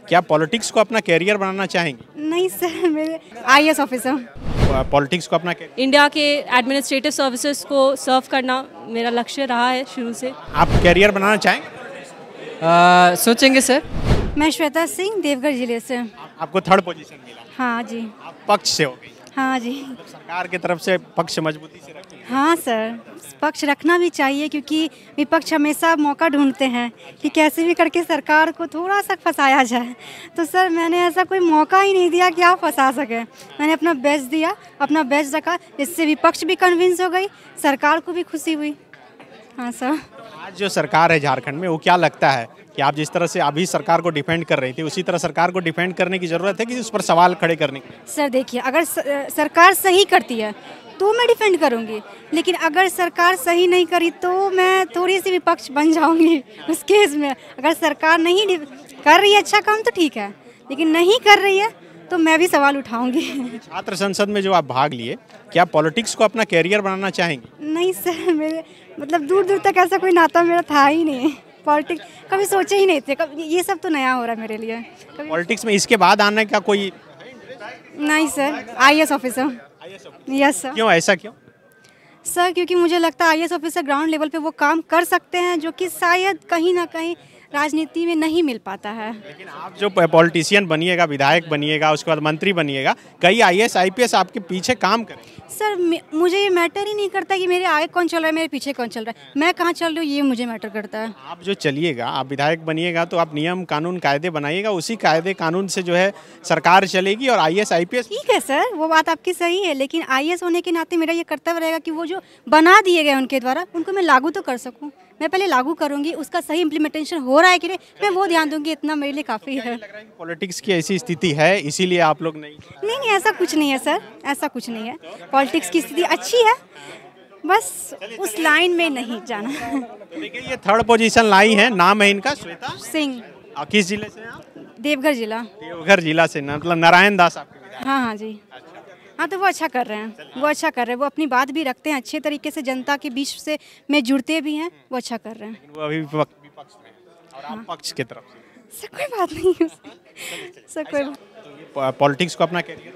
क्या पॉलिटिक्स को अपना कैरियर बनाना चाहेंगे? नहीं सर, मेरे आईएएस ऑफिसर। पॉलिटिक्स को अपना कैरियर, इंडिया के एडमिनिस्ट्रेटिव सर्विसेज को सर्व करना मेरा लक्ष्य रहा है शुरू से। आप कैरियर बनाना चाहेंगे? सोचेंगे सर। मैं श्वेता सिंह, देवघर जिले से। आपको थर्ड पोजीशन मिला, हाँ जी। आप पक्ष से हो गई, हाँ जी। तो सरकार की तरफ से पक्ष मजबूती से रखेंगे। हाँ सर, पक्ष रखना भी चाहिए क्योंकि विपक्ष हमेशा मौका ढूंढते हैं कि कैसे भी करके सरकार को थोड़ा सा फंसाया जाए। तो सर मैंने ऐसा कोई मौका ही नहीं दिया कि आप फंसा सकें। मैंने अपना बेस्ट दिया, अपना बेस्ट रखा, जिससे विपक्ष भी कन्विंस हो गई, सरकार को भी खुशी हुई। हाँ सर। आज जो सरकार है झारखंड में, वो क्या लगता है कि आप जिस तरह से अभी सरकार को डिफेंड कर रही थी, उसी तरह सरकार को डिफेंड करने की ज़रूरत है कि उस पर सवाल खड़े करने की? सर देखिए, अगर सरकार सही करती है तो मैं डिफेंड करूंगी, लेकिन अगर सरकार सही नहीं करी तो मैं थोड़ी सी विपक्ष बन जाऊंगी उस केस में। अगर सरकार नहीं कर रही है अच्छा काम तो ठीक है, लेकिन नहीं कर रही है तो मैं भी सवाल उठाऊंगी। छात्र संसद में जो आप भाग लिए, क्या पॉलिटिक्स को अपना कैरियर बनाना चाहेंगे? नहीं सर, मेरे मतलब दूर दूर तक ऐसा कोई नाता मेरा था ही नहीं। पॉलिटिक्स कभी सोचे ही नहीं थे, कभी ये सब तो नया हो रहा है मेरे लिए। पॉलिटिक्स में इसके बाद आने का कोई? नहीं sir, IAS officer. Yes sir. क्यों, ऐसा क्यों? सर क्योंकि मुझे लगता है आईएएस ऑफिसर ग्राउंड लेवल पे वो काम कर सकते हैं जो कि शायद कहीं ना कहीं राजनीति में नहीं मिल पाता है। लेकिन आप जो पॉलिटिशियन बनिएगा, विधायक बनिएगा, उसके बाद मंत्री बनिएगा, कई आईएएस आईपीएस आपके पीछे काम करें। सर मुझे ये मैटर ही नहीं करता कि मेरे आगे कौन चल रहा है, मेरे पीछे कौन चल रहा है, मैं कहाँ चल रही हूँ, ये मुझे मैटर करता है। आप जो चलिएगा, आप विधायक बनिएगा तो आप नियम कानून कायदे बनाइएगा, उसी कायदे कानून से जो है सरकार चलेगी और आईएएस आईपीएस। ठीक है सर, वो बात आपकी सही है, लेकिन आईएएस होने के नाते मेरा ये कर्तव्य रहेगा कि वो जो बना दिए गए उनके द्वारा, उनको मैं लागू तो कर सकूँ। मैं पहले लागू करूंगी, उसका सही इम्प्लीमेंटेशन हो रहा है कि नहीं, मैं वो ध्यान दूंगी, इतना मेरे लिए काफ़ी है। लग रहा है कि पॉलिटिक्स की ऐसी स्थिति है, इसीलिए आप लोग नहीं? ऐसा कुछ नहीं है सर, ऐसा कुछ नहीं है। पॉलिटिक्स की स्थिति अच्छी है, बस उस लाइन में नहीं जाना। देखिए, ये थर्ड पोजीशन लाई है, नाम है इनका श्वेता सिंह। किस जिले से हैं आप? देवघर जिला। देवघर जिला से, मतलब नारायण दास आपके विधायक? हाँ जी। हाँ तो वो अच्छा कर रहे हैं, वो अच्छा कर रहे हैं, वो अपनी बात भी रखते हैं अच्छे तरीके से, जनता के बीच से में जुड़ते भी हैं, वो अच्छा कर रहे हैं। वो अभी विपक्ष में है और आप पक्ष की तरफ से। सर कोई बात नहीं है सर, कोई बात। पॉलिटिक्स को अपना कैरियर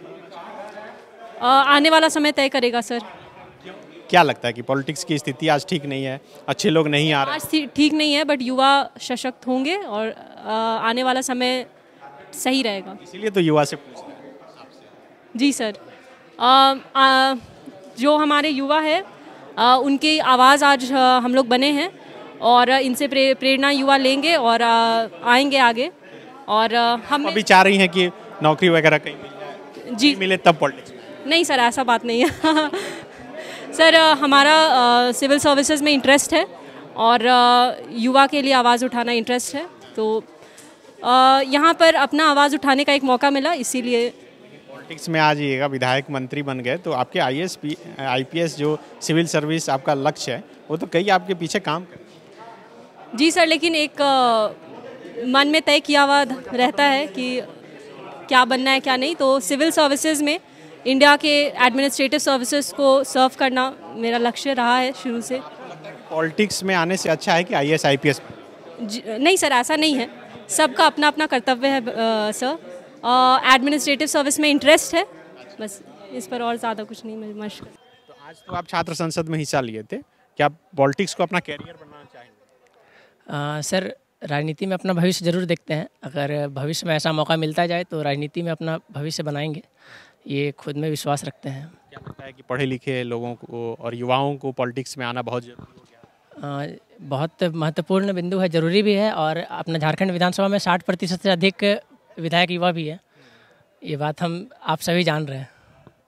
आने वाला समय तय करेगा सर। क्या लगता है कि पॉलिटिक्स की स्थिति आज ठीक नहीं है, अच्छे लोग नहीं आ रहे? आज ठीक नहीं है, बट युवा सशक्त होंगे और आने वाला समय सही रहेगा, इसीलिए तो युवा से पूछ रहे हैं। जी सर। जो हमारे युवा है उनकी आवाज़ आज हम लोग बने हैं और इनसे प्रेरणा युवा लेंगे और आएंगे आगे। और हम अभी चाह रही हैं कि नौकरी वगैरह कहीं मिल जाए, जी मिले तब पॉलिटिक्स? नहीं सर, ऐसा बात नहीं है। सर हमारा सिविल सर्विसेज में इंटरेस्ट है और युवा के लिए आवाज़ उठाना इंटरेस्ट है, तो यहाँ पर अपना आवाज़ उठाने का एक मौका मिला, इसीलिए। पॉलिटिक्स में आ जाइएगा, विधायक मंत्री बन गए तो आपके आईएएस आईपीएस जो सिविल सर्विस आपका लक्ष्य है, वो तो कई आपके पीछे काम कर। जी सर, लेकिन एक मन में तय किया हुआ रहता है कि क्या बनना है क्या नहीं, तो सिविल सर्विसेज में इंडिया के एडमिनिस्ट्रेटिव सर्विसेज को सर्व करना मेरा लक्ष्य रहा है शुरू से। पॉलिटिक्स में आने से अच्छा है कि आईएएस आईपीएस? नहीं सर, ऐसा नहीं है, सबका अपना अपना कर्तव्य है सर। एडमिनिस्ट्रेटिव सर्विस में इंटरेस्ट है, बस इस पर और ज़्यादा कुछ नहीं मशक। तो आज तो आप छात्र संसद में हिस्सा लिए थे, क्या पॉलिटिक्स को अपना कैरियर बनाना चाहेंगे? सर राजनीति में अपना भविष्य जरूर देखते हैं, अगर भविष्य में ऐसा मौका मिलता जाए तो राजनीति में अपना भविष्य बनाएंगे, ये खुद में विश्वास रखते हैं। क्या लगता है कि पढ़े लिखे लोगों को और युवाओं को पॉलिटिक्स में आना बहुत जरूरी हो गया? बहुत महत्वपूर्ण बिंदु है, जरूरी भी है, और अपना झारखंड विधानसभा में 60% से अधिक विधायक युवा भी है, ये बात आप सभी जान रहे हैं।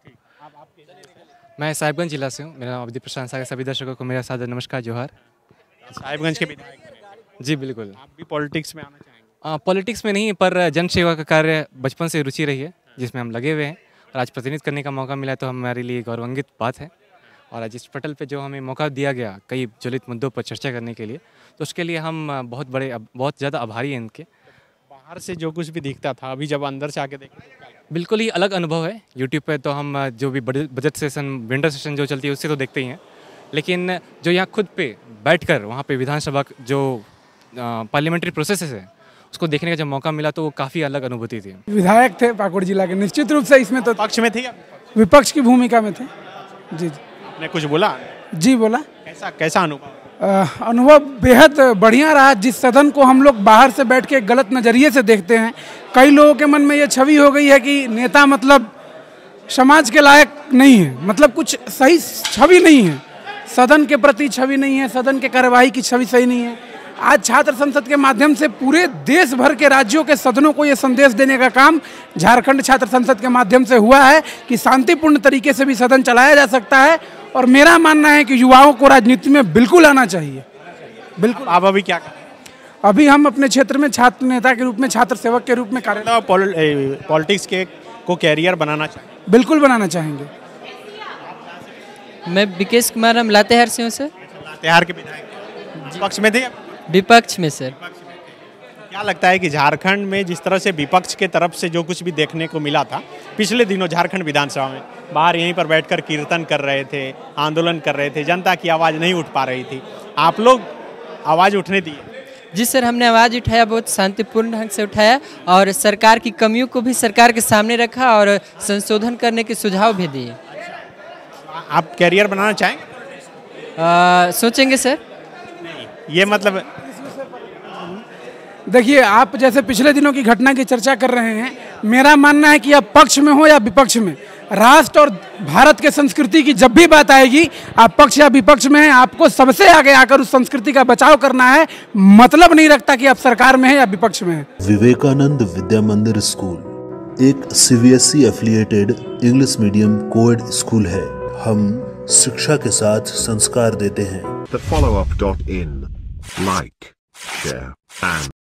मैं साहिबगंज जिला से हूँ, मेरा नाम अवधि प्रशांत के सभी दर्शकों को मेरा सादर नमस्कार, जोहार। साहिबगंज के विधायक? जी बिल्कुल। आप भी पॉलिटिक्स में आना चाहेंगे? पॉलिटिक्स में नहीं, पर जन सेवा का कार्य बचपन से रुचि रही है, जिसमें हम लगे हुए हैं, और आज प्रतिनिधित्व करने का मौका मिला तो हमारे लिए गौरवान्वित बात है। और आज इस पटल पे जो हमें मौका दिया गया कई ज्वलित मुद्दों पर चर्चा करने के लिए, तो उसके लिए हम बहुत ज़्यादा आभारी हैं इनके। बाहर से जो कुछ भी दिखता था, अभी जब अंदर से आके देखें तो बिल्कुल ही अलग अनुभव है। यूट्यूब पे तो हम जो भी बजट सेशन, विंटर सेशन जो चलती है उससे तो देखते ही हैं, लेकिन जो यहाँ खुद पे बैठकर वहाँ पे विधानसभा जो पार्लियामेंट्री प्रोसेसेस है उसको देखने का जब मौका मिला तो वो काफ़ी अलग अनुभूति थी। विधायक थे पाकुड़ जिला के, निश्चित रूप से इसमें तो पक्ष में थे या विपक्ष की भूमिका में थे। जी जी आपने कुछ बोला? जी बोला। कैसा कैसा अनुभव? अनुभव बेहद बढ़िया रहा। जिस सदन को हम लोग बाहर से बैठ के गलत नज़रिए से देखते हैं, कई लोगों के मन में ये छवि हो गई है कि नेता मतलब समाज के लायक नहीं है, मतलब कुछ सही छवि नहीं है, सदन के प्रति छवि नहीं है, सदन के कार्यवाही की छवि सही नहीं है। आज छात्र संसद के माध्यम से पूरे देश भर के राज्यों के सदनों को ये संदेश देने का काम झारखंड छात्र संसद के माध्यम से हुआ है कि शांतिपूर्ण तरीके से भी सदन चलाया जा सकता है। और मेरा मानना है कि युवाओं को राजनीति में बिल्कुल आना चाहिए। बिल्कुल। आप अभी क्या कर? अभी हम अपने क्षेत्र में छात्र नेता के रूप में, छात्र सेवक के रूप में कार्यरत। पॉलिटिक्स के को कैरियर बनाना चाहिए? बिल्कुल बनाना चाहेंगे। मैं विकेश कुमार, हम लातेहार से हूँ सर। लातेहार के विधायक पक्ष में थे? विपक्ष में सर। क्या लगता है कि झारखंड में जिस तरह से विपक्ष के तरफ से जो कुछ भी देखने को मिला था पिछले दिनों झारखंड विधानसभा में, बाहर यहीं पर बैठकर कीर्तन कर रहे थे, आंदोलन कर रहे थे, जनता की आवाज़ नहीं उठ पा रही थी, आप लोग आवाज़ उठने दी? जी सर, हमने आवाज़ उठाया, बहुत शांतिपूर्ण ढंग से उठाया और सरकार की कमियों को भी सरकार के सामने रखा और संशोधन करने के सुझाव भी दिए। आप कैरियर बनाना चाहेंगे? सोचेंगे सर। ये मतलब देखिए, आप जैसे पिछले दिनों की घटना की चर्चा कर रहे हैं, मेरा मानना है कि आप पक्ष में हो या विपक्ष में, राष्ट्र और भारत के संस्कृति की जब भी बात आएगी, आप पक्ष या विपक्ष में हैं, आपको सबसे आगे आकर उस संस्कृति का बचाव करना है। मतलब नहीं रखता कि आप सरकार में हैं या विपक्ष में हैं। विवेकानंद विद्या मंदिर स्कूल एक CBSE affiliated English medium coed school है। हम शिक्षा के साथ संस्कार देते हैं। thefollowup.in, like, share and